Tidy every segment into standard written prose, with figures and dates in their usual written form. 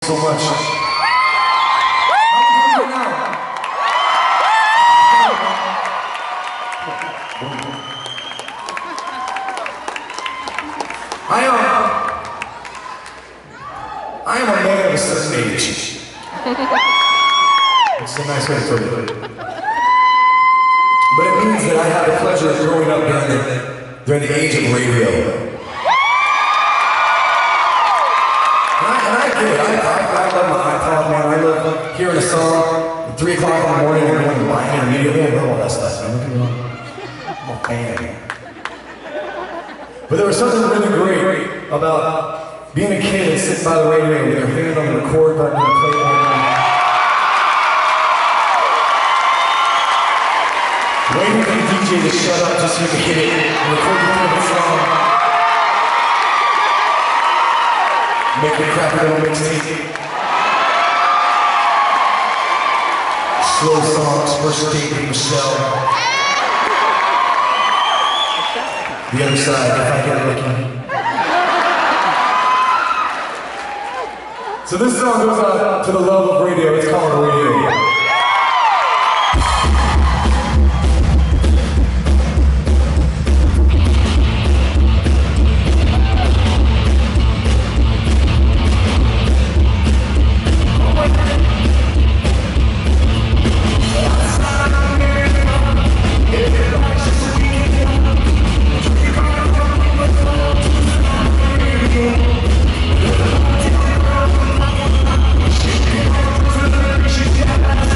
so much. I am a man of a certain age. Which is a nice way to put it. But it means that I had the pleasure of growing up during the age of radio. And I get it. I love my iPod, man. I love hearing a song at 3 o'clock in the morning and going to buy it immediately. I love all that stuff, man. I'm a fan. But there was something really great about being a kid and sitting by the radio with your hand on the record button and play it. Waiting for the DJ to shut up just so you can hit it and record your favorite song. Make a crappy little mixtape. Slow songs, first date with Michelle. The other side, if I get lucky. So this song goes out to the love of radio. It's called Radio. Yeah.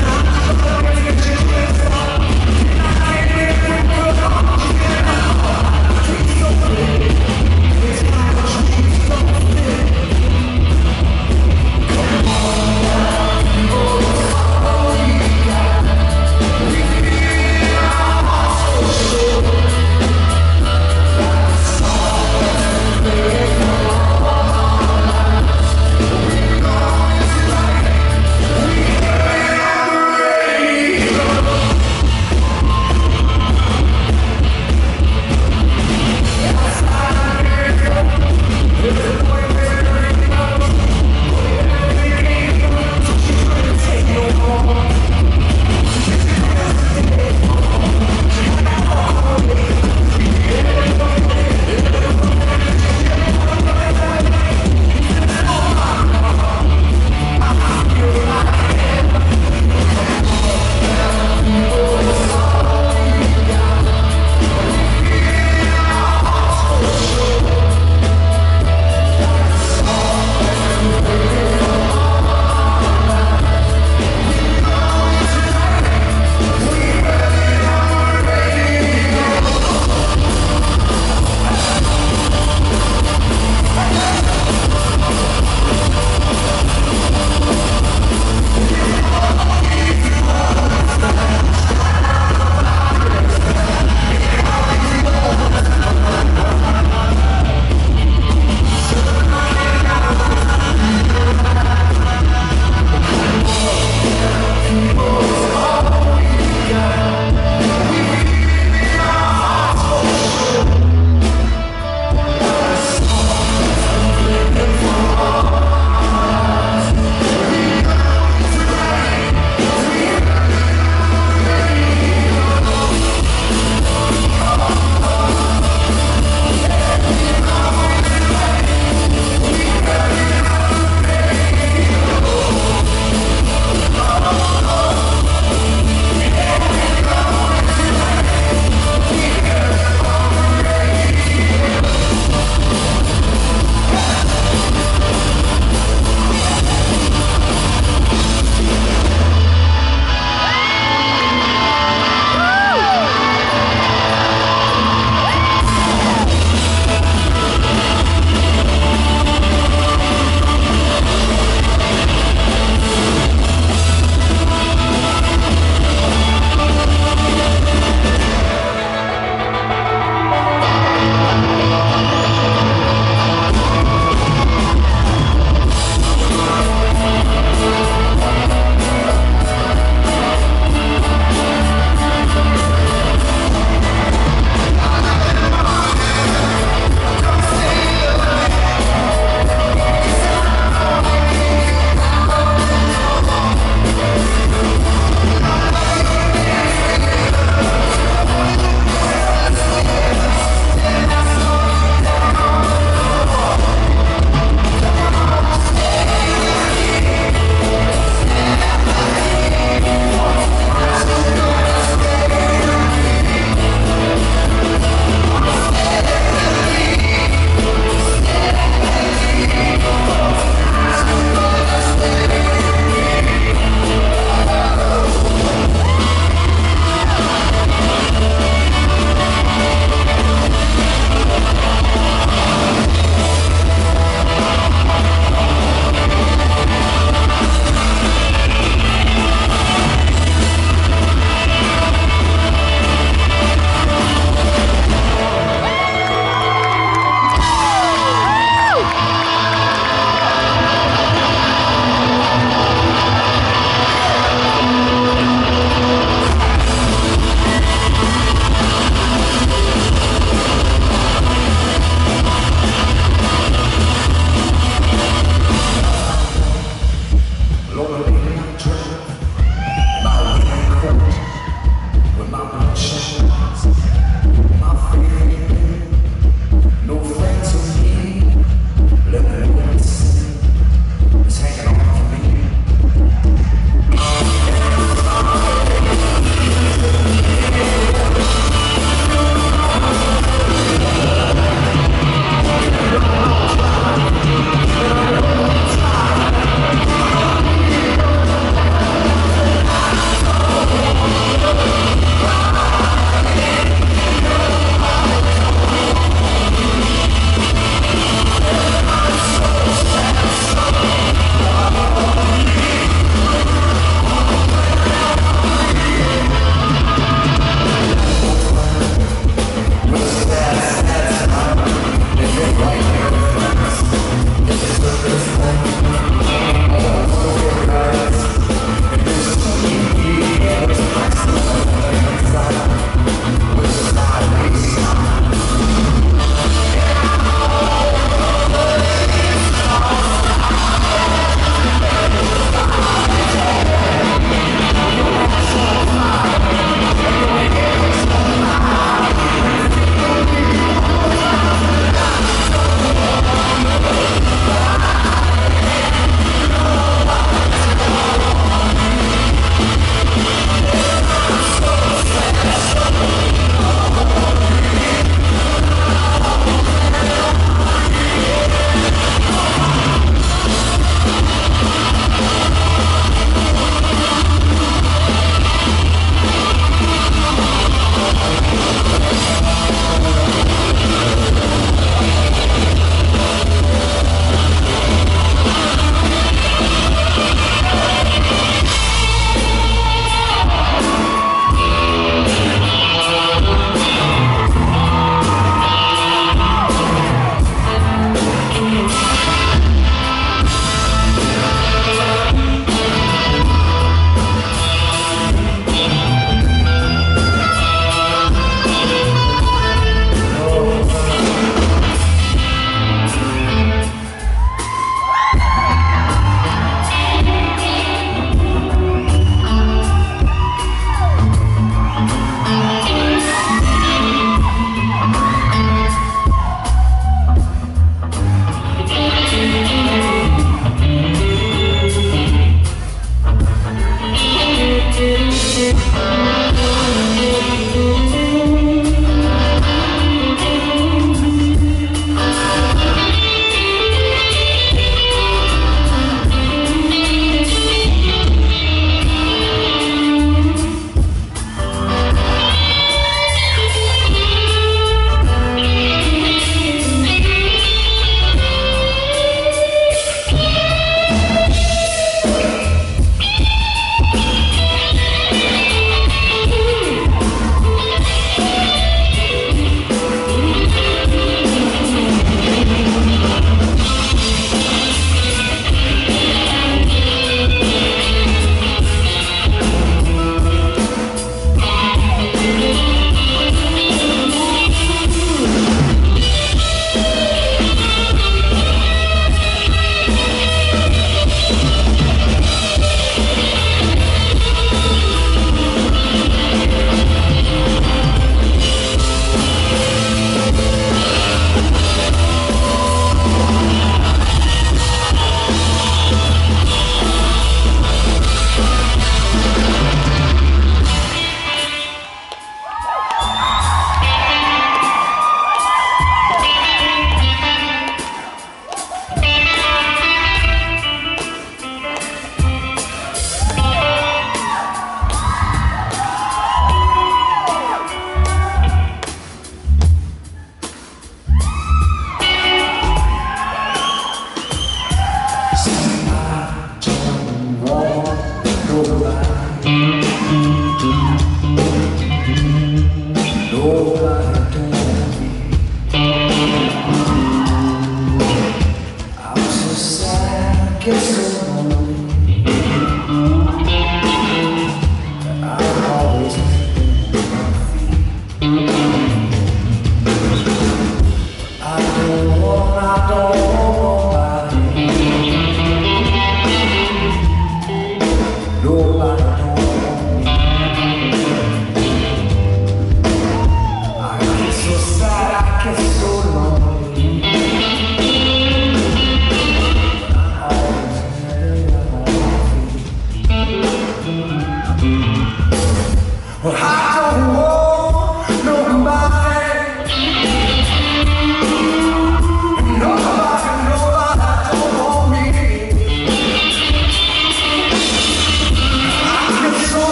Hot